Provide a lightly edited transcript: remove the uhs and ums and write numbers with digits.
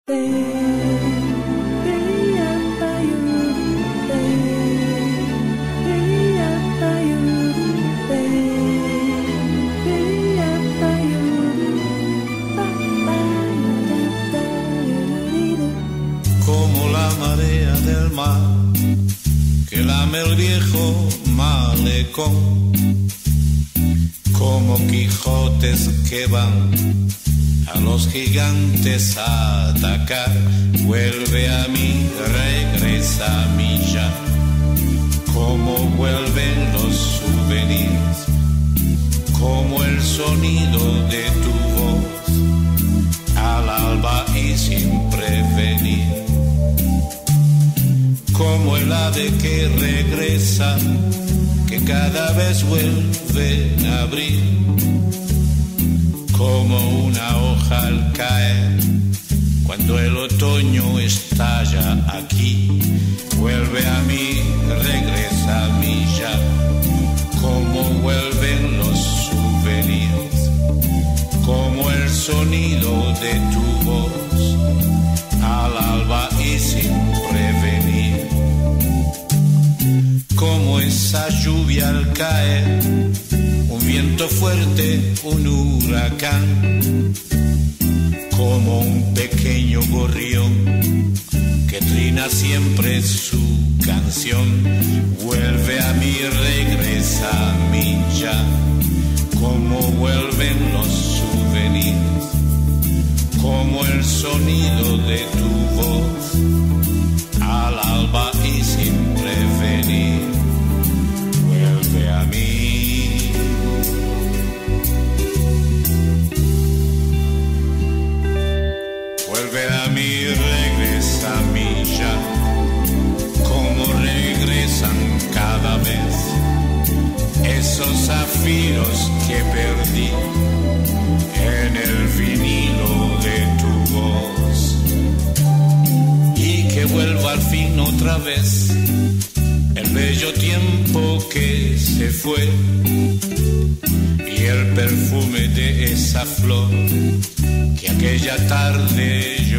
Como la marea del mar que lame el viejo malecón, como Quijotes que van a los gigantes a atacar, vuelve a mí, regresa a mí ya, como vuelven los souvenirs, como el sonido de tu voz al alba y sin prevenir, como el ave que regresa, que cada vez vuelve a abrir, como una hoja al caer, cuando el otoño estalla aquí, vuelve a mí, regresa a mí ya, como vuelven los souvenirs, como el sonido de tu voz al alba y sin prevenir, como esa lluvia al caer, un viento fuerte, un huracán, como un pequeño gorrión que trina siempre su canción, vuelve a mí, regresa a mí ya, como vuelven los souvenirs, como el sonido de tu voz al alba y sin prevenir, vuelve a mí. Vuelve a mí, regresa a mí ya, como regresan cada vez esos zafiros que perdí en el vinilo de tu voz, y que vuelva al fin otra vez el bello tiempo que se fue y el perfume de esa flor que aquella tarde